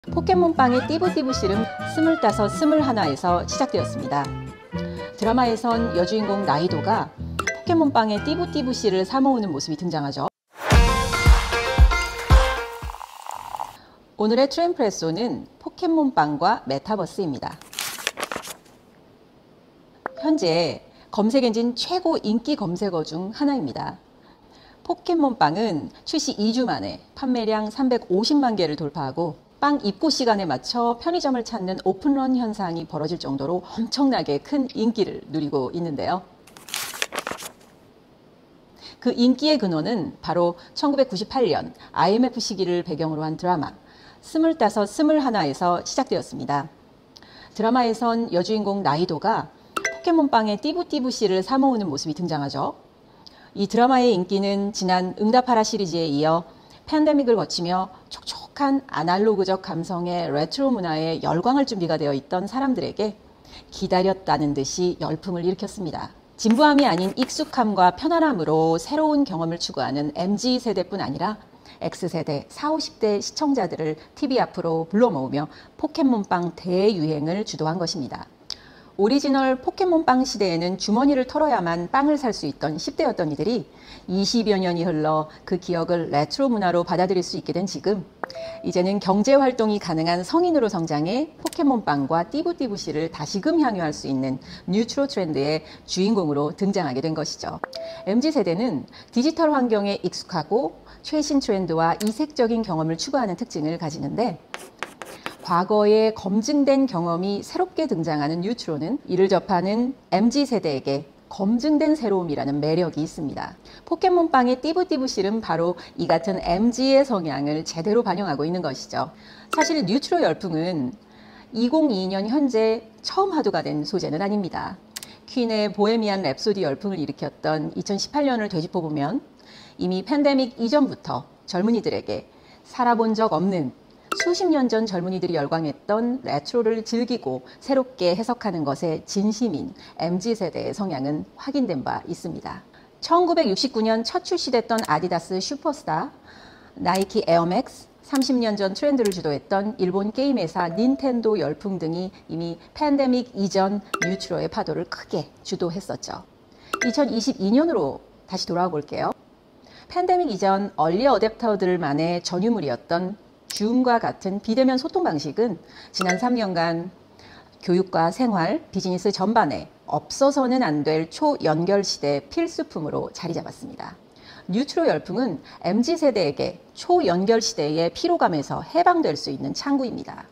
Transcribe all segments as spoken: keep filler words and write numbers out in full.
포켓몬빵의 띠부띠부 씨름 스물다섯, 스물하나에서 시작되었습니다. 드라마에선 여주인공 나이도가 포켓몬빵의 띠부띠부 씨를 사모으는 모습이 등장하죠. 오늘의 트램프레소는 포켓몬빵과 메타버스입니다. 현재 검색 엔진 최고 인기 검색어 중 하나입니다. 포켓몬빵은 출시 이 주 만에 판매량 삼백오십만 개를 돌파하고 빵 입고 시간에 맞춰 편의점을 찾는 오픈런 현상이 벌어질 정도로 엄청나게 큰 인기를 누리고 있는데요. 그 인기의 근원은 바로 천구백구십팔 년 아이엠에프 시기를 배경으로 한 드라마 스물다섯, 스물하나에서 시작되었습니다. 드라마에선 여주인공 나이도가 포켓몬빵의 띠부띠부 씨를 사모으는 모습이 등장하죠. 이 드라마의 인기는 지난 응답하라 시리즈에 이어 팬데믹을 거치며 촉촉한 아날로그적 감성의 레트로 문화에 열광할 준비가 되어 있던 사람들에게 기다렸다는 듯이 열풍을 일으켰습니다. 진부함이 아닌 익숙함과 편안함으로 새로운 경험을 추구하는 엠지 세대뿐 아니라 X세대, 사십, 오십 대 시청자들을 티비 앞으로 불러 모으며 포켓몬빵 대유행을 주도한 것입니다. 오리지널 포켓몬빵 시대에는 주머니를 털어야만 빵을 살 수 있던 십 대였던 이들이 이십여 년이 흘러 그 기억을 레트로 문화로 받아들일 수 있게 된 지금, 이제는 경제활동이 가능한 성인으로 성장해 포켓몬빵과 띠부띠부 씨를 다시금 향유할 수 있는 뉴트로 트렌드의 주인공으로 등장하게 된 것이죠. 엠지 세대는 디지털 환경에 익숙하고 최신 트렌드와 이색적인 경험을 추구하는 특징을 가지는데, 과거에 검증된 경험이 새롭게 등장하는 뉴트로는 이를 접하는 엠지 세대에게 검증된 새로움이라는 매력이 있습니다. 포켓몬빵의 띠부띠부 씨는 바로 이 같은 엠지의 성향을 제대로 반영하고 있는 것이죠. 사실 뉴트로 열풍은 이천이십이 년 현재 처음 화두가 된 소재는 아닙니다. 퀸의 보헤미안 랩소디 열풍을 일으켰던 이천십팔 년을 되짚어보면 이미 팬데믹 이전부터 젊은이들에게 살아본 적 없는 수십 년 전 젊은이들이 열광했던 레트로를 즐기고 새롭게 해석하는 것에 진심인 엠지 세대의 성향은 확인된 바 있습니다. 천구백육십구 년 첫 출시됐던 아디다스 슈퍼스타, 나이키 에어맥스, 삼십 년 전 트렌드를 주도했던 일본 게임 회사 닌텐도 열풍 등이 이미 팬데믹 이전 뉴트로의 파도를 크게 주도했었죠. 이천이십이 년으로 다시 돌아와 볼게요. 팬데믹 이전 얼리 어댑터들만의 전유물이었던 줌과 같은 비대면 소통 방식은 지난 삼 년간 교육과 생활, 비즈니스 전반에 없어서는 안 될 초연결 시대 필수품으로 자리 잡았습니다. 뉴트로 열풍은 엠지 세대에게 초연결 시대의 피로감에서 해방될 수 있는 창구입니다.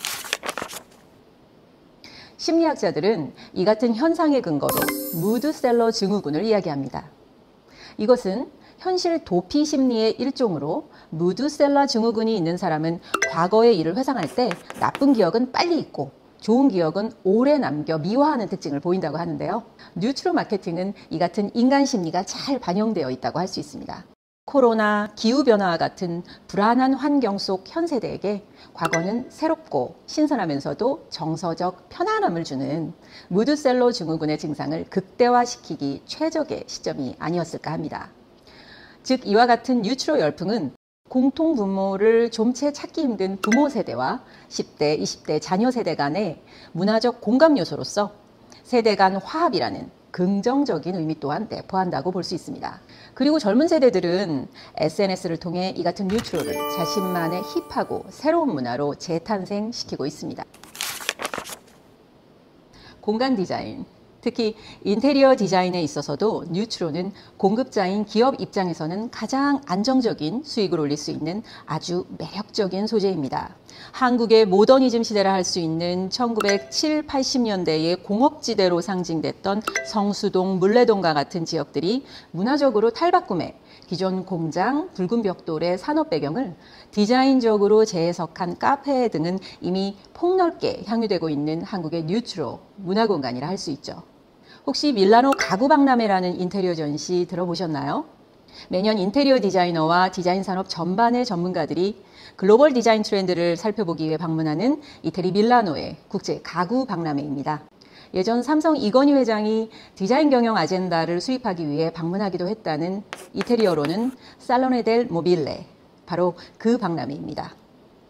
심리학자들은 이 같은 현상의 근거로 무드셀러 증후군을 이야기합니다. 이것은 현실 도피 심리의 일종으로 무드셀러 증후군이 있는 사람은 과거의 일을 회상할 때 나쁜 기억은 빨리 잊고 좋은 기억은 오래 남겨 미화하는 특징을 보인다고 하는데요. 뉴트로 마케팅은 이 같은 인간 심리가 잘 반영되어 있다고 할 수 있습니다. 코로나, 기후변화와 같은 불안한 환경 속 현 세대에게 과거는 새롭고 신선하면서도 정서적 편안함을 주는 무드셀러 증후군의 증상을 극대화시키기 최적의 시점이 아니었을까 합니다. 즉 이와 같은 뉴트로 열풍은 공통 분모를 좀채 찾기 힘든 부모 세대와 십 대, 이십 대 자녀 세대 간의 문화적 공감 요소로서 세대 간 화합이라는 긍정적인 의미 또한 내포한다고 볼 수 있습니다. 그리고 젊은 세대들은 에스엔에스를 통해 이 같은 뉴트로를 자신만의 힙하고 새로운 문화로 재탄생시키고 있습니다. 공간 디자인, 특히 인테리어 디자인에 있어서도 뉴트로는 공급자인 기업 입장에서는 가장 안정적인 수익을 올릴 수 있는 아주 매력적인 소재입니다. 한국의 모더니즘 시대라 할 수 있는 천구백칠십, 팔십 년대의 공업지대로 상징됐던 성수동, 물레동과 같은 지역들이 문화적으로 탈바꿈해 기존 공장, 붉은 벽돌의 산업 배경을 디자인적으로 재해석한 카페 등은 이미 폭넓게 향유되고 있는 한국의 뉴트로 문화 공간이라 할 수 있죠. 혹시 밀라노 가구박람회라는 인테리어 전시 들어보셨나요? 매년 인테리어 디자이너와 디자인 산업 전반의 전문가들이 글로벌 디자인 트렌드를 살펴보기 위해 방문하는 이태리 밀라노의 국제 가구 박람회입니다. 예전 삼성 이건희 회장이 디자인 경영 아젠다를 수립하기 위해 방문하기도 했다는 이태리어로는 살로네 델 모빌레, 바로 그 박람회입니다.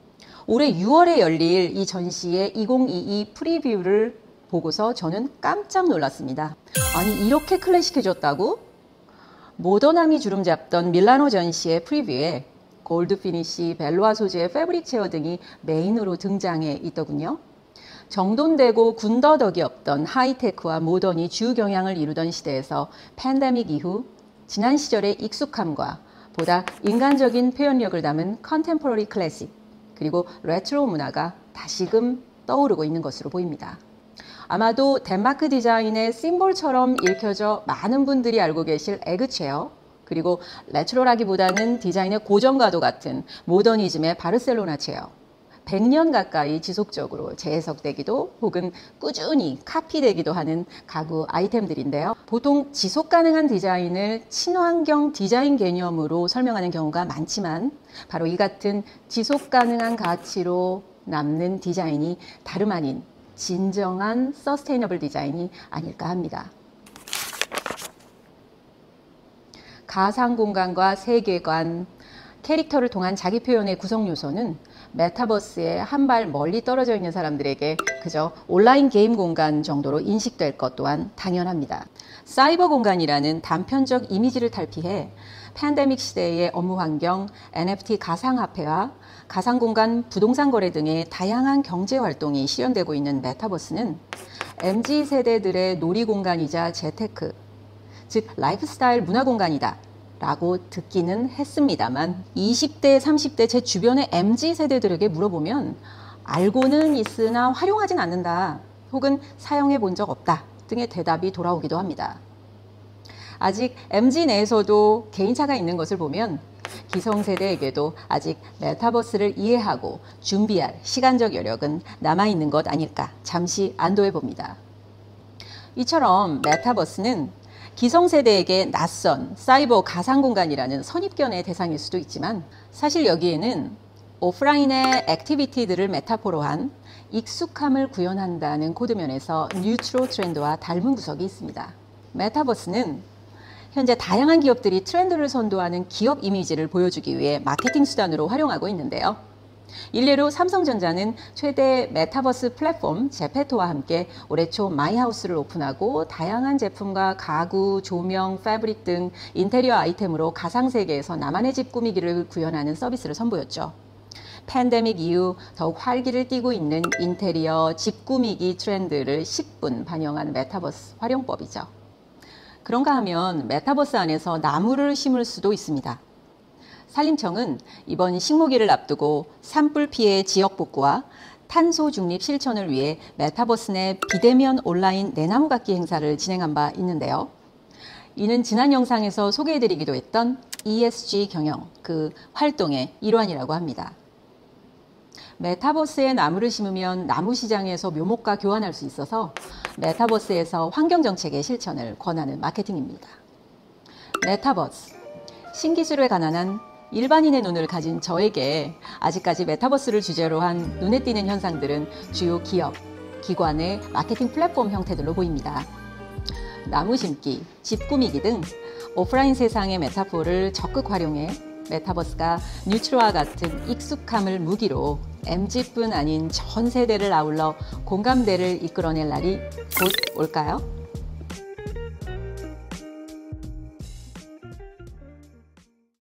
올해 유월에 열릴 이 전시의 이천이십이 프리뷰를 보고서 저는 깜짝 놀랐습니다. 아니, 이렇게 클래식해졌다고? 모던함이 주름잡던 밀라노 전시의 프리뷰에 골드 피니시, 벨로아 소재의 패브릭 체어 등이 메인으로 등장해 있더군요. 정돈되고 군더더기 없던 하이테크와 모던이 주 경향을 이루던 시대에서 팬데믹 이후 지난 시절의 익숙함과 보다 인간적인 표현력을 담은 컨템포러리 클래식 그리고 레트로 문화가 다시금 떠오르고 있는 것으로 보입니다. 아마도 덴마크 디자인의 심볼처럼 읽혀져 많은 분들이 알고 계실 에그체어 그리고 레트로라기보다는 디자인의 고전과도 같은 모더니즘의 바르셀로나 체어 백 년 가까이 지속적으로 재해석되기도 혹은 꾸준히 카피되기도 하는 가구 아이템들인데요. 보통 지속 가능한 디자인을 친환경 디자인 개념으로 설명하는 경우가 많지만 바로 이 같은 지속 가능한 가치로 남는 디자인이 다름 아닌 진정한 서스테이너블 디자인이 아닐까 합니다. 가상 공간과 세계관, 캐릭터를 통한 자기 표현의 구성 요소는 메타버스에 한 발 멀리 떨어져 있는 사람들에게 그저 온라인 게임 공간 정도로 인식될 것 또한 당연합니다. 사이버 공간이라는 단편적 이미지를 탈피해 팬데믹 시대의 업무 환경, 엔에프티 가상화폐와 가상공간 부동산 거래 등의 다양한 경제 활동이 실현되고 있는 메타버스는 엠지 세대들의 놀이 공간이자 재테크, 즉 라이프스타일 문화 공간이다 라고 듣기는 했습니다만 이십 대, 삼십 대 제 주변의 엠지 세대들에게 물어보면 알고는 있으나 활용하진 않는다 혹은 사용해 본 적 없다 등의 대답이 돌아오기도 합니다. 아직 엠지 내에서도 개인차가 있는 것을 보면 기성세대에게도 아직 메타버스를 이해하고 준비할 시간적 여력은 남아있는 것 아닐까 잠시 안도해 봅니다. 이처럼 메타버스는 기성세대에게 낯선 사이버 가상공간이라는 선입견의 대상일 수도 있지만 사실 여기에는 오프라인의 액티비티들을 메타포로 한 익숙함을 구현한다는 코드면에서 뉴트로 트렌드와 닮은 구석이 있습니다. 메타버스는 현재 다양한 기업들이 트렌드를 선도하는 기업 이미지를 보여주기 위해 마케팅 수단으로 활용하고 있는데요. 일례로 삼성전자는 최대 메타버스 플랫폼 제페토와 함께 올해 초 마이하우스를 오픈하고 다양한 제품과 가구, 조명, 패브릭 등 인테리어 아이템으로 가상세계에서 나만의 집 꾸미기를 구현하는 서비스를 선보였죠. 팬데믹 이후 더욱 활기를 띠고 있는 인테리어, 집 꾸미기 트렌드를 십 분 반영한 메타버스 활용법이죠. 그런가 하면 메타버스 안에서 나무를 심을 수도 있습니다. 산림청은 이번 식목일을 앞두고 산불 피해 지역 복구와 탄소 중립 실천을 위해 메타버스 내 비대면 온라인 내나무 깎기 행사를 진행한 바 있는데요. 이는 지난 영상에서 소개해드리기도 했던 이에스지 경영, 그 활동의 일환이라고 합니다. 메타버스에 나무를 심으면 나무 시장에서 묘목과 교환할 수 있어서 메타버스에서 환경정책의 실천을 권하는 마케팅입니다. 메타버스, 신기술에 가난한 일반인의 눈을 가진 저에게 아직까지 메타버스를 주제로 한 눈에 띄는 현상들은 주요 기업, 기관의 마케팅 플랫폼 형태들로 보입니다. 나무 심기, 집 꾸미기 등 오프라인 세상의 메타포를 적극 활용해 메타버스가 뉴트로와 같은 익숙함을 무기로 엠지뿐 아닌 전 세대를 아울러 공감대를 이끌어낼 날이 곧 올까요?